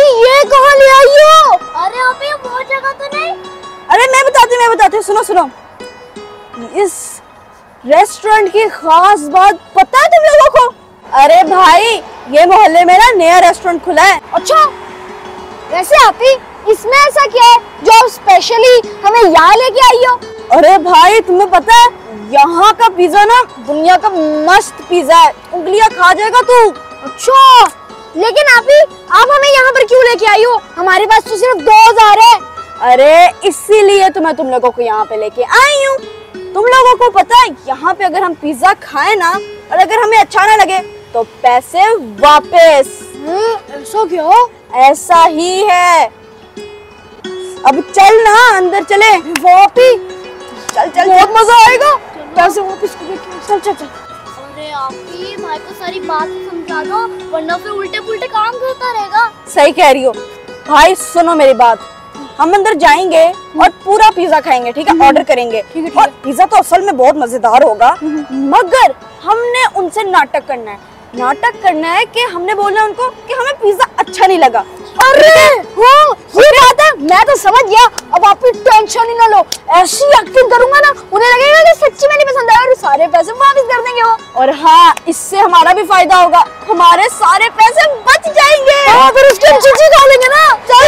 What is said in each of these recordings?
ये कहाँ ले आई हो? अरे आप ये वो जगह तो नहीं? अरे मैं बताती हूँ, सुनो। इस रेस्टोरेंट की खास बात पता है तुम लोगों को? अरे भाई, ये मोहल्ले में ना नया रेस्टोरेंट खुला है। अच्छा, वैसे आप ही इसमें ऐसा क्या है जो स्पेशली हमें यहाँ लेके आई हो? अरे भाई, तुम्हें पता है यहाँ का पिज्जा ना दुनिया का मस्त पिज्जा है, उंगलियां खा जाएगा तू। अच्छा, लेकिन आप हमें यहाँ पर क्यों लेके आई हो? हमारे पास तो सिर्फ 2000 है। अरे इसीलिए तो मैं तुम लोगों को यहाँ पे लेके आई हूँ। तुम लोगों को पता है यहाँ पे अगर हम पिज्जा खाए ना और अगर हमें अच्छा ना लगे तो पैसे वापस। ऐसा क्या? ऐसा ही है। अब चल ना, अंदर चले। वापस चल बहुत मजा आएगा। पैसे वापस चल। अरे आप ही भाई को सारी बात समझा दो, वरना फिर उल्टे पुल्टे काम करता रहेगा। सही कह रही हो भाई, सुनो मेरी बात। हम अंदर जाएंगे और पूरा पिज्जा खाएंगे, ठीक है? ऑर्डर करेंगे और पिज्जा तो असल में बहुत मजेदार होगा, मगर हमने उनसे नाटक करना है कि हमने बोलना उनको कि हमें पिज्जा अच्छा नहीं लगा। अरे हाँ, ये बात है, मैं तो समझ गया। अब आप टेंशन ही ना लो, ऐसी एक्टिंग करूंगा ना उन्हें लगेगा कि सच्ची में नहीं पसंद आया और सारे पैसे वापस कर देंगे वो। और हाँ, इससे हमारा भी फायदा होगा, हमारे सारे पैसे बच जाएंगे। हाँ, फिर उसके हम चीज़ खा लेंगे ना। चल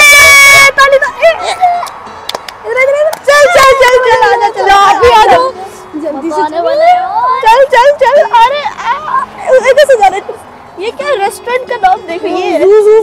आ जाओ जल्दी से। चल। अरे इधर से जा रहे। ये क्या रेस्टोरेंट का नाम देखो, ये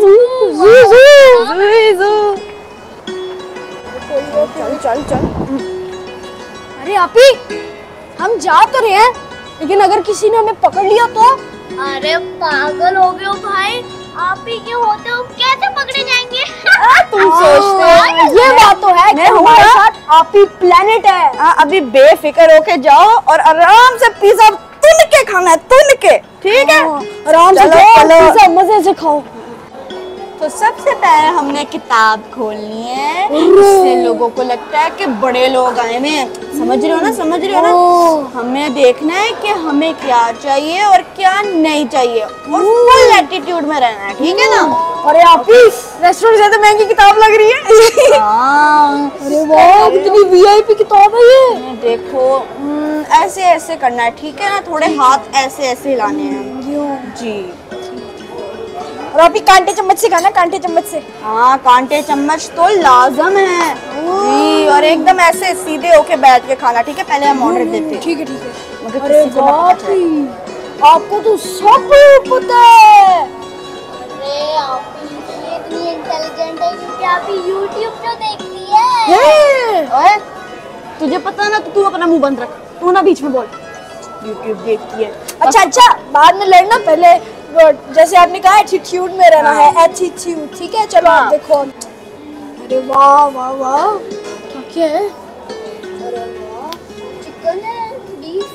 चल। अरे आप ही, हम जा तो रहे हैं, लेकिन अगर किसी ने हमें पकड़ लिया तो? अरे पागल हो गए हो भाई, आप ही के होते हो कैसे पकड़े जाएंगे? तुम सोचते हो ये बात तो है कि हमारे साथ आप ही प्लेनेट है। अभी बेफिक्र होके जाओ और आराम से पिज्जा तुन के खाना है, तुन के, ठीक है? आराम से चलो। पिज्जा मजे से खाओ। तो सबसे पहले हमने किताब खोलनी है, इससे लोगों को लगता है कि बड़े लोग आए हुए हैं। समझ रहे हो ना? हमें देखना है कि हमें क्या चाहिए और क्या नहीं चाहिए और फुल एटीट्यूड में रहना है, ठीक है ना? अरे आप ही, रेस्टोरेंट से तो महंगी किताब लग रही है। हाँ, अरे वाह, कितनी वीआईपी किताब है ये। देखो, ऐसे करना है, ठीक है ना? थोड़े हाथ ऐसे हिलाने हैं जी। और आप ही कांटे चम्मच से खाना, कांटे चम्मच से। हाँ, कांटे चम्मच तो लाजम है जी। और एकदम ऐसे सीधे होके बैठ के खाना, ठीक है? पहले हम ऑर्डर देते हैं। ठीक है। मगर अरे किसी को ना पता चले। आपको तो सब पता है। अरे आप ही इतनी इंटेलिजेंट है क्योंकि आप ही YouTube जो देखती है। ओए, तुझे पता है ना, तो तू अपना मुंह बंद रख, तू ना बीच में बोल। YouTube देखती है। अच्छा, बाद में लड़ना, पहले जैसे आपने कहा एटीट्यूड में रहना है, एटीट्यूड, ठीक है? चलो आप देखो। अरे वाह, क्या है? अरे वाह, चिकन है, बीफ।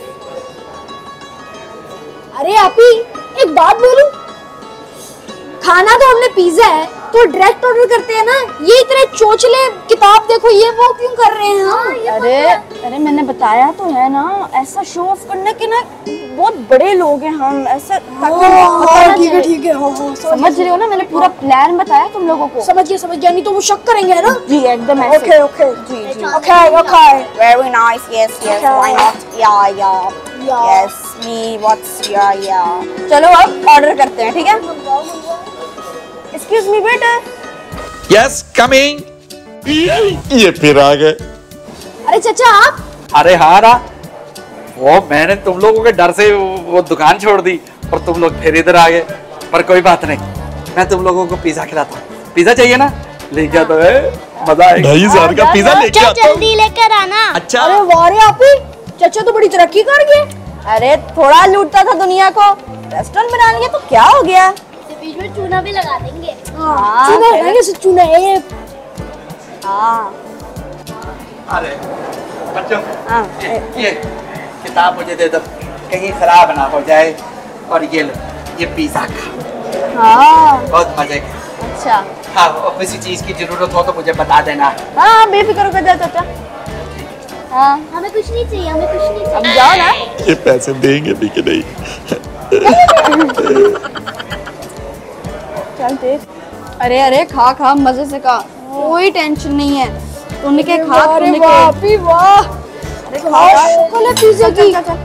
अरे आप ही, एक बात बोलूं, खाना तो हमने पिज्जा है तो डायरेक्ट ऑर्डर करते हैं ना, ये इतने चोचले किताब देखो ये वो क्यों कर रहे हैं हम? अरे मैंने बताया तो है ना, ऐसा शो ऑफ करने के ना बहुत बड़े लोग हैं हम, ऐसा ठीक है। समझ रहे हो ना? मैंने पूरा प्लान बताया तुम लोगों को। समझ गया, नहीं तो वो शक करेंगे, है ना? जी एकदम ऐसे। ओके जी। Okay. Very nice, yes why not, yeah yes me what's yeah. चलो अब ऑर्डर करते हैं, ठीक है? Excuse me waiter. Yes coming. ये फिर आ गए। अरे चाचा आप? अरे हाँ ना, वो मैंने तुम लोगों के डर से वो दुकान छोड़ दी और तुम लोग फिर इधर आ गए। पर कोई बात नहीं, मैं तुम लोगों को पिज्जा खिलाता हूँ। पिज्जा चाहिए ना? लेके आता है, मजा आएगा। 2,500 का पिज्जा लेके आता हूँ। जल्दी लेकर आना। अच्छा। अरे वाह रे आप ही, चाचा तो बड़ी तरक्की कर गए। अरे थोड़ा लूटता था दुनिया को, रेस्टोरेंट बना लिया तो क्या हो गया? बीच में चूना भी लगा देंगे। चूना है। हाँ। अरे बच्चों, हाँ। ये किताब मुझे दे दो, कहीं खराब ना हो जाए। और ये लो, ये पिज्जा का। हाँ। बहुत मजे का। अच्छा। हाँ, और किसी चीज की जरूरत हो तो मुझे बता देना। हाँ, बेफिक्र होकर जा चाचा। हाँ, हमें कुछ नहीं चाहिए, हमें कुछ नहीं चाहिए। अब जाओ ना। ये पैसे देंगे भी कि नहीं? चल देख। अरे अरे खा खा मजे से खा, कोई टेंशन नहीं है। तूने के खा, अरे तूने वाह के। भी वाह। अरे खाओ शक्ल है पिज्जा की। चल, चल, चल।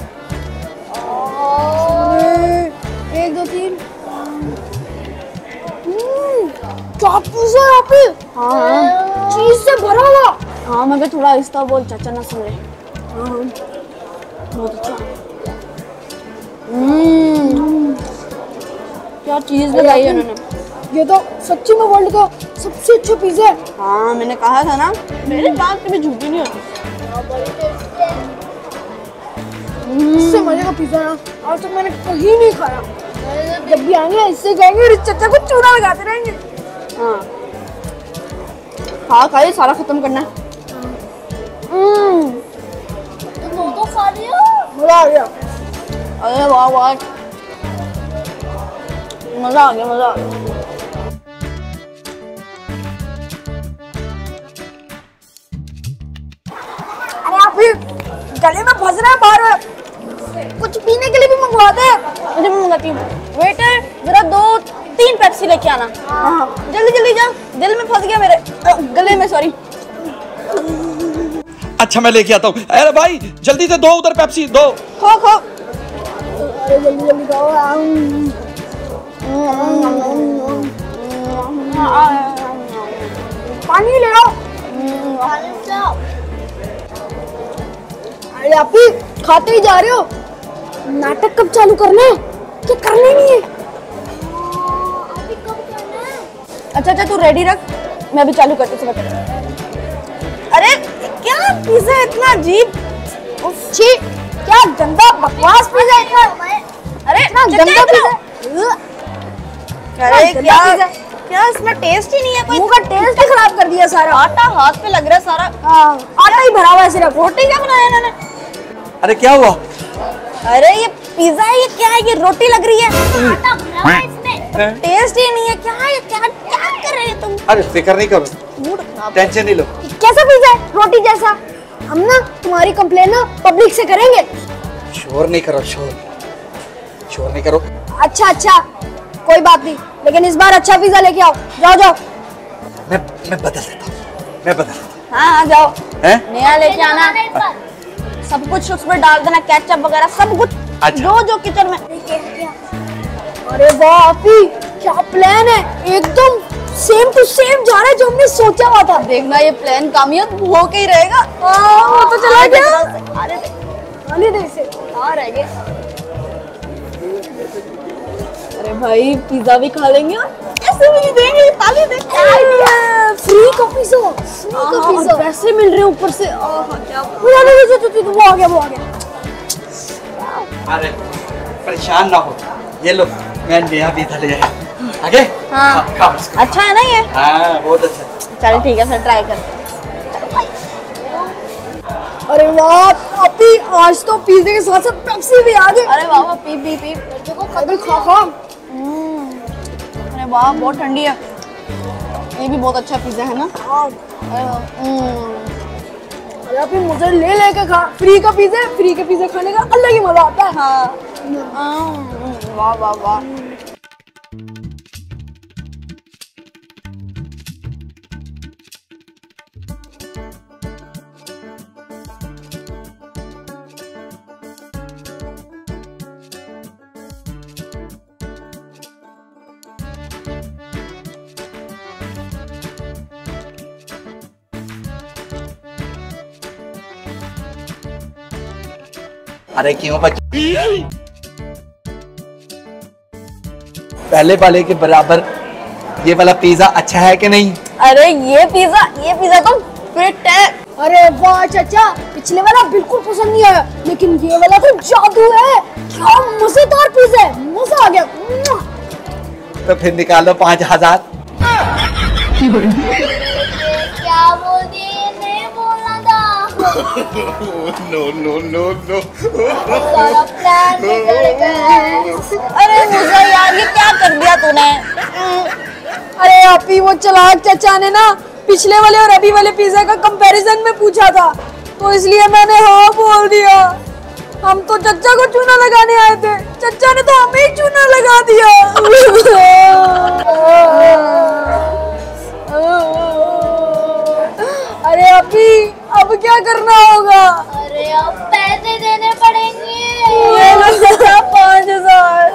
1 2 3। क्या पिज्जा है यहाँ पे? हाँ चीज से भरा हुआ। हाँ, मगर थोड़ा आहिस्ता बोल, चाचा ना सुन ले। बहुत अच्छा। क्या चीज लगाई है उन्होंने। ये तो सच्ची में वर्ल्ड का सबसे अच्छा पिज्जा है। हाँ मैंने कहा था ना, मेरी बात कभी झूठी नहीं होती। इससे मजे का पिज्जा ना आज तक मैंने कहीं नहीं खाया। जब भी आएंगे इससे कहेंगे और इस चचा को चूना लगाते रहेंगे। हाँ खा खा, ये सारा खत्म करना है। तुम तो खा रही हो। मजा आ गया। अरे वाह वाह, मजा आ गया, मजा आ गया। अरे आप भी गले में फंस रहे हैं बार। कुछ पीने के लिए भी मंगवाते हैं। मुझे भी मंगाती हूँ। वेटर जरा 2-3 पेप्सी लेके आना। हाँ जल्दी जल्दी जा, दिल में फंस गया मेरे, गले में, सॉरी। अच्छा मैं लेके आता हूँ। अरे भाई जल्दी से 2 उधर पेप्सी 2। खो खो। अरे जल्दी जल्दी खाओ। पानी ले आओ। अरे आप ही खाते ही जा रहे हो। नाटक कब चालू करना है? क्या करना ही नहीं है? अभी कब करना है? अच्छा अच्छा तू रेडी रख, मैं भी चालू करती हूँ। अरे क्या पिज्जा इतना अजीब, छी, क्या गंदा बकवास पिज्जा इतना। अरे इतना चचा गंदा इतना- पिज्जा। अरे गंदा क्या पिज्जा। क्या इसमें टेस्ट ही नहीं है कोई। मुंह का टेस्ट ही खराब कर दिया सारा। आटा हाथ पे लग रहा है सारा। हाँ, आटा ही भरा हुआ है सिर्फ। रोटी क्या बनाया इन्होंने? अरे क्या हुआ? अरे ये पिज्जा है, ये क्या है? ये रोटी लग रही है, आटा भरा है इसमें। टेस्ट ही नहीं है। क्या है? क्या क्या कर रहे हो तुम? अरे फिक्र नहीं करो, मूड खराब। टेंशन नहीं लो। कैसा पिज्जा है? रोटी जैसा। हम ना तुम्हारी कंप्लेन ना पब्लिक से करेंगे। शोर नहीं करो, शोर नहीं करो। अच्छा अच्छा, कोई बात नहीं, लेकिन इस बार अच्छा पिज्जा लेके आओ। जाओ जाओ। मैं बदल देता हूँ, मैं बदल देता हाँ हाँ जाओ, हैं? नया लेके आना, इस बार। सब कुछ उसमें डाल देना, केचप वगैरह सब कुछ, अच्छा। जो किचन में। अरे वाह आपी, क्या प्लान है। एकदम सेम टू सेम जा रहा है जो हमने सोचा हुआ था। देखना ये प्लान कामयाब हो के ही रहेगा। वो तो चला गया। अरे आने दे इसे। कहाँ रह गए? अरे भाई पिज्जा भी खा लेंगे और ऐसे भी नहीं देंगे, ताली दे। फ्री का पिज्जा, फ्री का और पिज्जा। पैसे मिल रहे हैं ऊपर से। क्या वो आ गया, वो आ गया। अरे परेशान ना हो, ये लो मैं नया पिज्जा ले आया। आगे? हाँ। खाओ इसको। अच्छा है ना ये? हाँ बहुत अच्छा। चल ठीक है, फिर ट्राई करते हैं। अरे वाह आपी, आज तो पिज्जे के साथ साथ पेप्सी भी आ गई। अरे वाह वाह, पी पी पी। अरे खा खा। अरे वाह बहुत ठंडी है। ये भी बहुत अच्छा पिज्जा है ना। अरे आपी मुझे ले लेके खा। फ्री का पिज्जा खाने का अलग ही मजा आता है। हाँ वाह वाह वाह। अरे क्यों बच्चे, पहले वाले के बराबर ये वाला पिज्जा अच्छा है कि नहीं? अरे ये पिज्जा तो फिट है। अरे वाह चाचा, पिछले वाला बिल्कुल पसंद नहीं आया, लेकिन ये वाला तो जादू है। क्या मजेदार पिज्जा है, मजा आ गया। तो फिर निकालो 5000। क्या बोल दिए? ये नहीं बोलना था। No. सारा प्लान बिगड़ गया। अरे मुझे यार ये क्या कर दिया तूने? अरे आपी, वो चालाक चाचा ने ना पिछले वाले और अभी वाले पिज्जा का कंपैरिजन में पूछा था, तो इसलिए मैंने हाँ बोल दिया। हम तो चचा को चूना लगाने आए थे, चचा ने तो हमें ही चूना लगा दिया। आपी अब क्या करना होगा? अरे अब पैसे देने पड़ेंगे। ये लो चाचा 5000।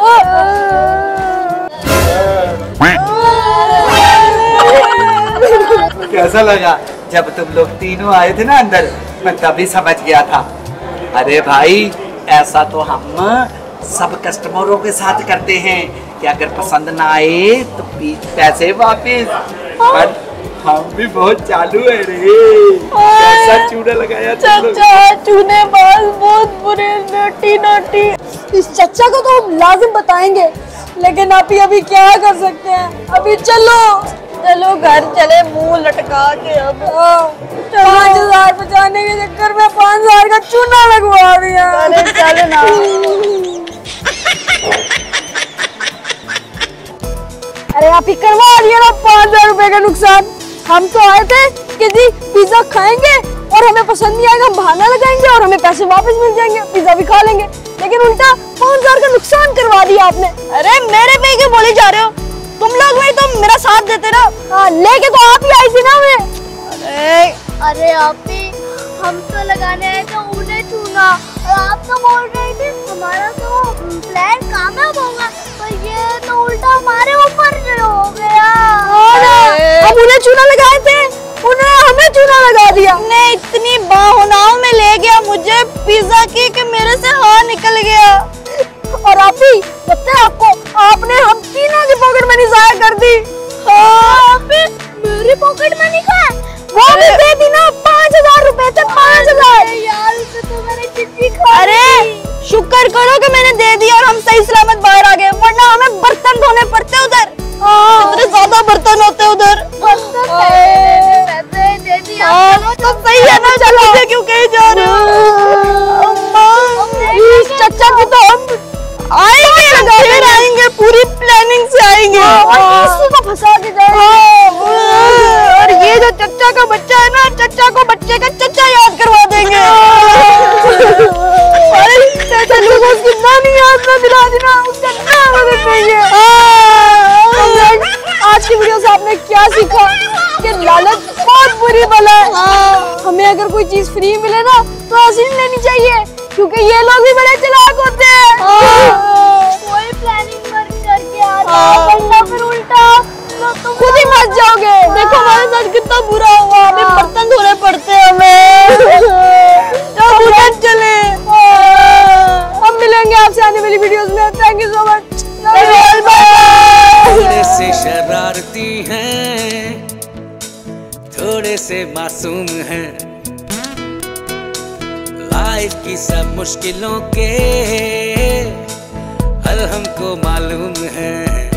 कैसा लगा जब तुम लोग तीनों आए थे ना अंदर? मैं तभी समझ गया था। अरे भाई ऐसा तो हम सब कस्टमरों के साथ करते हैं कि अगर पसंद ना आए तो पैसे वापस। पर हम भी बहुत चालू है रे। कैसा चूना लगाया तुम लोग? चाचा चूने बाल बहुत बुरे, नोटी नोटी। इस चचा को तो हम लाजिम बताएंगे, लेकिन आप ही अभी क्या कर सकते हैं? अभी चलो चलो घर चले मुंह लटका के। अब 5000 बचाने के चक्कर में 5000 का चूना लगवा दिया। अरे चल ना। अरे आप ही करवा दिया ना 5000 रुपए का नुकसान। हम तो आए थे कि जी पिज्जा खाएंगे और हमें पसंद नहीं आएगा, हम बहाना लगाएंगे और हमें पैसे वापस मिल जाएंगे, पिज्जा भी खा लेंगे। लेकिन उल्टा 5000 का नुकसान करवा दिया आपने। अरे मेरे पे क्यों बोले जा रहे हो? तुम लोग भाई तुम मेरा साथ देते ना। हाँ लेके तो आप ही आई थी ना हमें। अरे आपी हम तो लगाने आए थे उन्हें चूना और आप तो बोल रहे थे हमारा तो प्लान कामयाब होगा, तो ये तो उल्टा हमारे ऊपर हो गया। हम उन्हें चूना लगाए थे, उन्होंने हमें चूना लगा दिया। ने इतनी बाहुनाओं में ले गया मुझे पिज्जा की कि मेरे से हाँ निकल गया। और आप ही लगता है आपको, आपने हम तीनों की पॉकेट मनी जाया कर दी। हाँ मेरी पॉकेट मनी का वो भी दे दी ना, 5000 रुपए थे। 5000 यार उसे तो मैंने चिट्ठी खा अरे शुक्र करो कि मैंने दे दिया और हम सही सलामत बाहर आ गए, वरना हमें बर्तन धोने पड़ते उधर। इतने ज्यादा बर्तन होते उधर। पैसे दे दिया। तो सही है ना, चलो क्यों कहीं जा रहे हो? इस चचा की तो हम आएंगे, फिर आएंगे, पूरी प्लानिंग से आएंगे। इसको तो फंसा के जाएंगे। और ये जो चच्चा का बच्चा है ना, चच्चा को बच्चे का चच्चा याद करवा देंगे। अरे चचा लोगों उसकी नानी याद ना दिला देना, उसका नाम रख देंगे। आज की वीडियो से आपने क्या सीखा कि लालच बहुत बुरी बला है। हमें अगर कोई चीज फ्री मिले ना तो ऐसी नहीं लेनी चाहिए, क्योंकि ये लोग भी बड़े चालाक होते हैं। कोई प्लानिंग वर्क करके आता वरना फिर उल्टा तुम खुद ही फंस जाओगे। देखो हमारे साथ कितना बुरा हुआ, हमें बर्तन धोने पड़ते हैं हमें। तो चले। हम मिलेंगे आपसे आने वाली वीडियोस में। Thank you so much. थोड़े से शरारती हैं, थोड़े से मासूम हैं, लाइफ की सब मुश्किलों के हल हमको मालूम है।